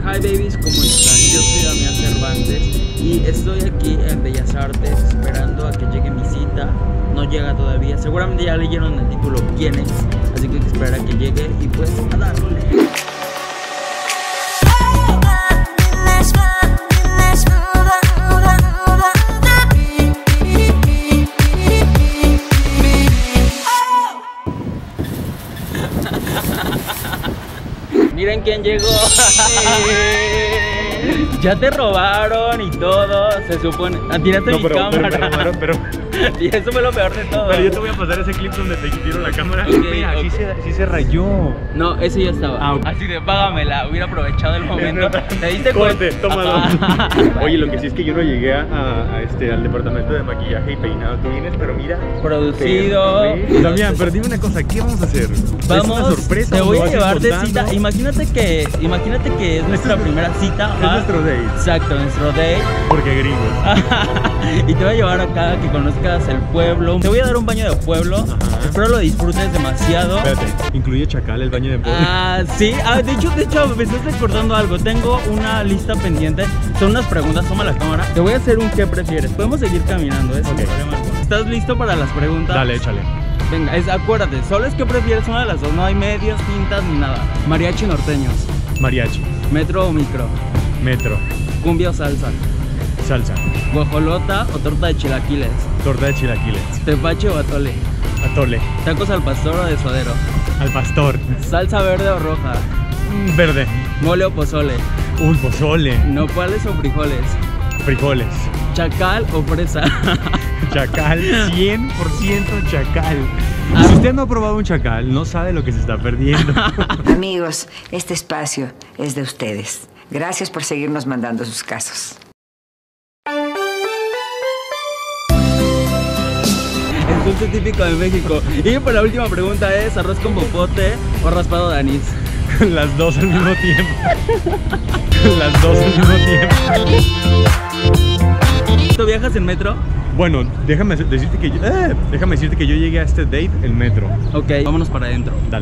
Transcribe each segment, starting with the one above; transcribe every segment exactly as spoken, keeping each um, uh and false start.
Hi babies, ¿cómo están? Yo soy Damián Cervantes y estoy aquí en Bellas Artes esperando a que llegue mi cita. No llega todavía, seguramente ya leyeron el título quién es, así que hay que esperar a que llegue y pues a darle. Miren quién llegó. Ya te robaron y todo, se supone. Ah, tiraste no, mi pero, cámara. Pero, pero, pero, pero. Y eso fue lo peor de todo. Pero yo te voy a pasar ese clip donde te tiro la cámara. Okay, Mira, okay. sí, se, sí se rayó. No, ese ya estaba. Ah, okay. Así de págamela, hubiera aprovechado el momento. ¿Te diste Corte, cuenta? tómalo. Oye, lo que sí es que yo no llegué a, a este, al departamento de maquillaje y peinado. Tú vienes, pero mira. Producido. Damián, pero dime una cosa, ¿qué vamos a hacer? Vamos, ¿Es una sorpresa? te voy a vas llevar de contando? cita. Imagínate que, imagínate que es nuestra es, primera cita. Es ¿ah? nuestro date. Exacto, nuestro date. Porque gringos. Y te voy a llevar acá a que conozcas el pueblo. Te voy a dar un baño de pueblo. Ajá. Espero lo disfrutes demasiado. Espérate, ¿incluye chacal el baño de pueblo? Ah, sí. Ah, de hecho, de hecho, me estás recordando algo. Tengo una lista pendiente. Son unas preguntas. Toma la cámara. Te voy a hacer un ¿qué prefieres? Podemos seguir caminando, ¿eh? Sin Ok. problema alguno. ¿Estás listo para las preguntas? Dale, échale. Venga, es, acuérdate, solo es que prefieres una de las dos. No hay medias, tintas ni nada. Mariachi norteños. Mariachi. Metro o micro. Metro. Cumbia o salsa. Salsa. Guajolota o torta de chilaquiles. Torta de chilaquiles. Tepache o atole. Atole. Tacos al pastor o de suadero. Al pastor. Salsa verde o roja. Mm, Verde. Mole o pozole. Un pozole. Nopales o frijoles. Frijoles. Chacal o fresa. Chacal, cien por ciento chacal. Ah. Si usted no ha probado un chacal, no sabe lo que se está perdiendo. Amigos, este espacio es de ustedes. Gracias por seguirnos mandando sus casos. El dulce típico de México. Y pues la última pregunta es: ¿arroz con popote o raspado de anís? Las dos al mismo tiempo. Las dos al mismo tiempo. ¿Tú viajas en metro? Bueno, déjame decirte que yo, eh, déjame decirte que yo llegué a este date en metro. Ok, vámonos para adentro. Dale.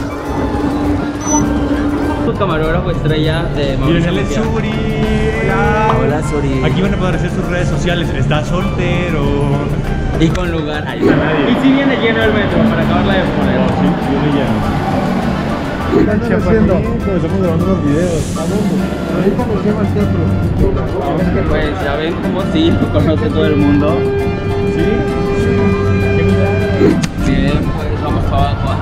Tu camarógrafo estrella de Miren, Mauricio él es Mejía. Suri. Hola. Hola, Suri. Aquí van a poder hacer sus redes sociales. Está soltero. Y con lugar. Ahí está nadie. Y si viene lleno el metro para acabarla de poner. Sí, viene ya. ¿Qué están haciendo? Estamos grabando unos videos. ¿A dónde? Ahorita nos llama al centro. Pues ya ven como sí, lo conoce todo el mundo. ¿Sí? ¿Qué milagro? Bien, pues vamos para abajo.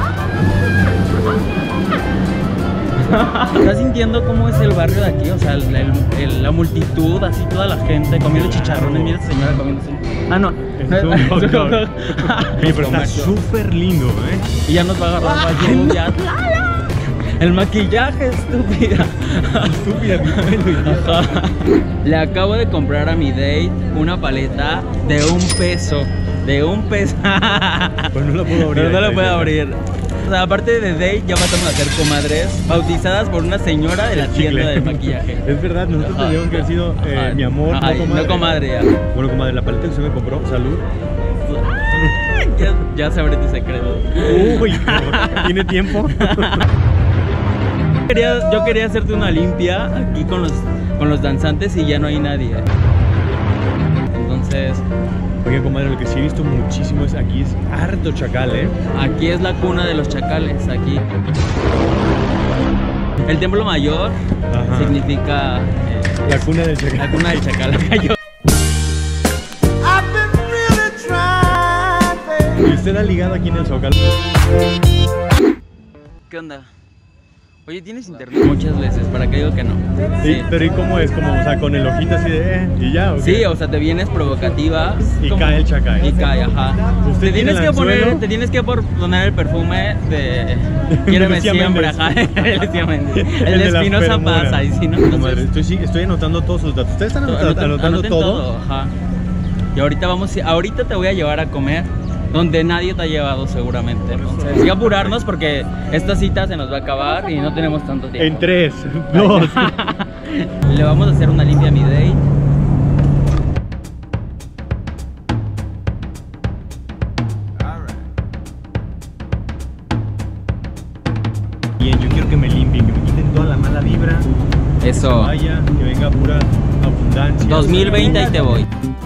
¿Estás sintiendo cómo es el barrio de aquí? O sea, el, el, el, la multitud, así toda la gente comiendo chicharrones. Mira esta señora comiéndose. Ah, no. Es un hot dog. Oye, pero está súper lindo, ¿eh? Y ya nos va a agarrar la lluvia. El maquillaje, estúpida. Estúpida, mi pelo. Ajá. Le acabo de comprar a mi date una paleta de un peso. De un peso. Pues no la puedo abrir. Pero no la puedo abrir. O sea, aparte de date, ya pasamos a ser comadres bautizadas por una señora de la tienda del maquillaje. Es verdad, nosotros Ajá. tendríamos que haber sido eh, Ajá. mi amor, Ajá, no comadre. no comadre, ya. Bueno, comadre, la paleta que usted me compró, salud. Ya, ya sabré tu secreto. Uy, ¿tiene tiempo? Quería, yo quería hacerte una limpia aquí con los, con los danzantes y ya no hay nadie. Entonces, Oye, comadre, lo que sí he visto muchísimo es aquí es harto chacal, ¿eh? aquí es la cuna de los chacales, aquí. El templo mayor Ajá. significa eh, La cuna del chacal. la cuna del chacal. Yo- ¿Y usted ha ligado aquí en el Zócalo? ¿Qué onda? Oye, ¿tienes internet? Muchas veces, ¿para qué digo que no? Sí, pero ¿y cómo es? Como, o sea, con el ojito así de eh, y ya, ¿o qué? Sí, o sea, te vienes provocativa. Y como- cae el chacal. Y cae, ajá. ¿Usted Te tiene tienes, el que poner, anzuelo? te tienes que por- poner el perfume de Quiéreme Lucía siempre, Méndez. ajá. El Lucía Méndez. El, El de de la Espinosa feromona. Paz, ahí sí, ¿no? Comadre, Entonces, estoy, sí, estoy anotando todos sus datos. ¿Ustedes están anotando, anoten- anotando anoten todo? Ajá. Y ahorita vamos, ahorita te voy a llevar a comer donde nadie te ha llevado seguramente. Entonces, y apurarnos porque esta cita se nos va a acabar y no tenemos tanto tiempo. En tres, dos. Le vamos a hacer una limpia a mi date. Bien, yo quiero que me limpien, que me quiten toda la mala vibra. Eso. Vaya, que venga pura abundancia. dos mil veinte, ahí te voy.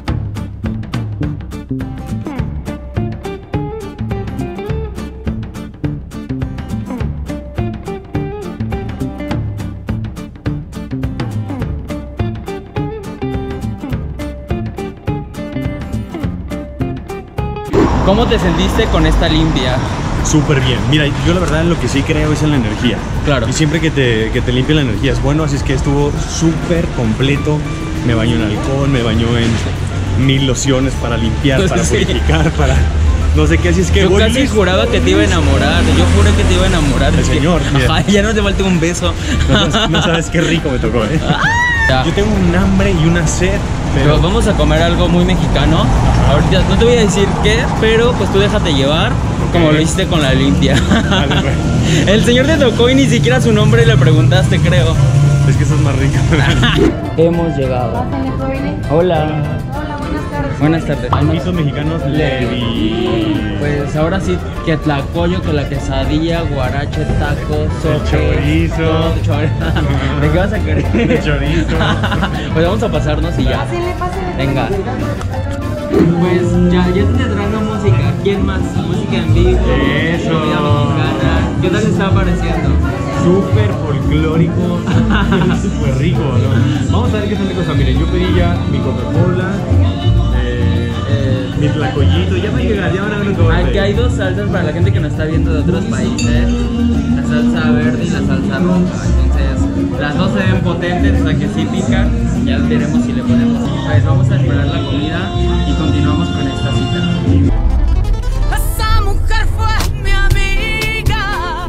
¿Cómo te sentiste con esta limpia? Súper bien. Mira, yo la verdad lo que sí creo es en la energía. Claro. Y siempre que te, que te limpia la energía es bueno, así es que estuvo súper completo. Me bañó en alcohol, me bañó en mil lociones para limpiar, para Sí. purificar, para no sé qué, así es que... Yo casi juraba que te iba a enamorar. Yo juré que te iba a enamorar. El Es que- señor, mira. Ajá, ya no te falta un beso. No sabes, no sabes qué rico me tocó, ¿eh? Ya. Yo tengo un hambre y una sed, Pero pero... vamos a comer algo muy mexicano. Ahorita no te voy a decir qué, pero pues tú déjate llevar, como lo hiciste con la limpia. Vale, pues. El señor te tocó y ni siquiera su nombre le preguntaste, creo. Es que eso es más rico. Hemos llegado. Pásale, jóvenes. Hola. Hola, buenas tardes. Buenas tardes. Amiguitos mexicanos, Levi. Pues ahora sí, que tlacoyo, que la quesadilla, guarache, tacos, sope, chorizo. todo, chor- ¿De qué vas a querer? El chorizo. Pues vamos a pasarnos y ya. Pásenle, pásenle. Venga. Pues ya, ya te traen la música. ¿Quién más? Música en vivo. Eso. Comida mexicana. ¿Qué tal te está pareciendo? Súper folclórico, súper rico, ¿no? Vamos a ver qué tan rico está. Miren, yo pedí ya mi Coca-Cola, eh, Eh, mi tlacoyito, ya me llegará, ya van a ver lo que voy a Aquí pedir. hay dos salsas para la gente que nos está viendo de otros países. La salsa verde y la salsa roja. Entonces, las dos se ven potentes, o sea que sí pican. Ya veremos si le ponemos. Pues vamos a esperar la comida y continuamos con esta cita. Esa mujer fue mi amiga.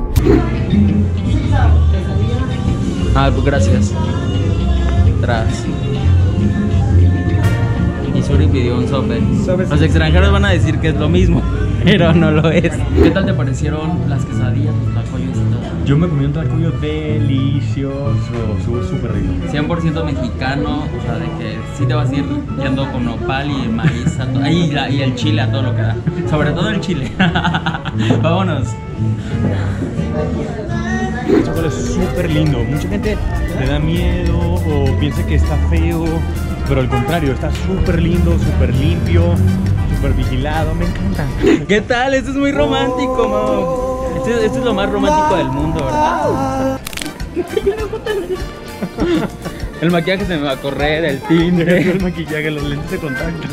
Ah, pues gracias. Tras. Y Suri pidió un sope. ¿Sabes? Los extranjeros van a decir que es lo mismo, pero no lo es. ¿Qué tal te parecieron las quesadillas, los tlacoyos y todo? Yo me comí un tlacoyo delicioso, estuvo súper rico. cien por ciento mexicano, o sea, de que sí te vas a ir yendo con nopal y maíz a to- ay, y, la- y el chile a todo lo que da. Sobre todo el chile. Vámonos. El chocolate es súper lindo. Mucha gente le da miedo o piensa que está feo, pero al contrario, está súper lindo, súper limpio, súper vigilado. Me encanta. ¿Qué tal? Esto es muy romántico, Mau. Esto, esto es lo más romántico del mundo, ¿verdad? El maquillaje se me va a correr, el El tinte. maquillaje, los lentes de contacto.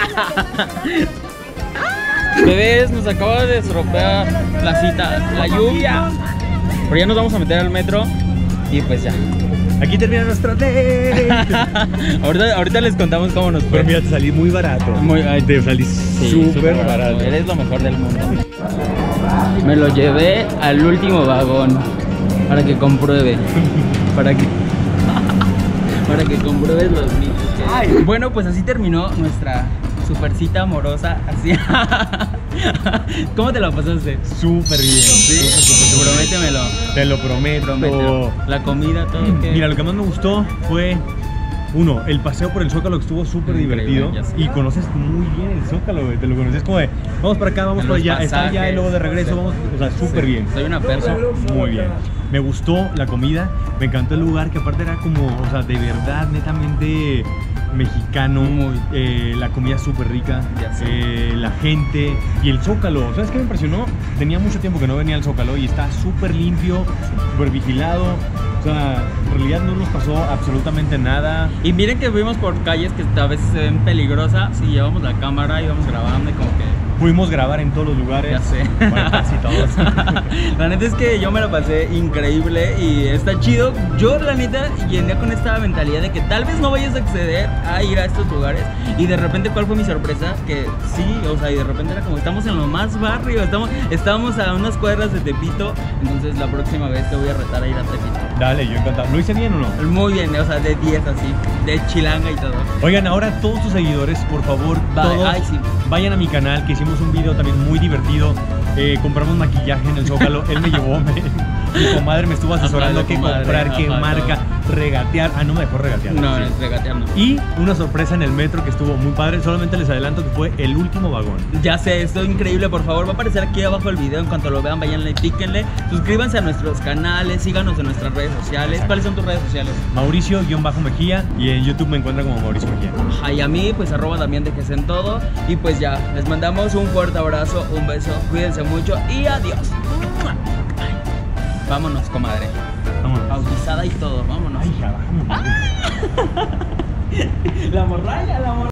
Bebés, nos acaba de estropear la cita, la lluvia. Pero ya nos vamos a meter al metro y pues ya. Aquí termina nuestra date. ahorita, ahorita les contamos cómo nos Pero fue. mira, te salí muy barato. Muy- ay, te salí Sí, súper súper barato. Eres lo mejor del mundo. Me lo llevé al último vagón para que compruebe. Para que para que compruebes los mitos que hay. Bueno, pues así terminó nuestra super cita amorosa. Así. ¿Cómo te la pasaste? Súper bien. Sí, prométemelo. Te lo prometo. Promételo. La comida, todo. ¿qué? Mira, lo que más me gustó fue, uno, el paseo por el Zócalo, que estuvo súper Increíble, divertido. ya sé. Y conoces muy bien el Zócalo, güey. Te lo conoces como de, vamos para acá, vamos En para los allá, está allá y pasajes, luego de regreso, sí. vamos, o sea, súper Sí, bien. Soy una persa. Muy bien. Me gustó la comida, me encantó el lugar, que aparte era como, o sea, de verdad, netamente mexicano. Muy. Eh, la comida súper rica, Ya sé. eh, la gente y el Zócalo. ¿Sabes qué me impresionó? Tenía mucho tiempo que no venía al Zócalo y está súper limpio, súper vigilado. O sea, en realidad no nos pasó absolutamente nada. Y miren que fuimos por calles que a veces se ven peligrosas y llevamos la cámara y vamos grabando y como que Pudimos grabar en todos los lugares. ya sé. Bueno, casi todos. La neta es que yo me la pasé increíble y está chido. Yo la neta llené con esta mentalidad de que tal vez no vayas a acceder a ir a estos lugares y de repente ¿cuál fue mi sorpresa? Que sí, o sea, y de repente era como estamos en lo más barrio, estamos, estábamos a unas cuadras de Tepito, entonces la próxima vez te voy a retar a ir a Tepito. Dale, yo encantado. ¿Lo hice bien o no? Muy bien, o sea, de diez así, de chilanga y todo. Oigan, ahora todos tus seguidores, por favor, Va- todos ay, sí. vayan a mi canal, que hicimos un video también muy divertido. Eh, compramos maquillaje en el Zócalo. Él me llevó, me, Mi comadre me estuvo asesorando Ajá, qué la comadre, comprar, qué ajá, marca, todo. regatear. Ah, no me dejó regatear. No, sí. es regatear no. Y una sorpresa en el metro que estuvo muy padre. Solamente les adelanto que fue el último vagón. Ya sé, esto es increíble, por favor, va a aparecer aquí abajo el video. En cuanto lo vean, vayanle, píquenle. Suscríbanse a nuestros canales, síganos en nuestras redes sociales. ¿Cuáles son tus redes sociales? Mauricio-Mejía y en YouTube me encuentran como Mauricio Mejía. Ajá, y a mí, pues arroba Damián de Ges en todo. Y pues ya, les mandamos un fuerte abrazo, un beso, cuídense mucho y adiós. Vámonos, comadre. Vámonos. Bautizada y todo, vámonos. Ay, hija, vámonos. La morralla, la morralla.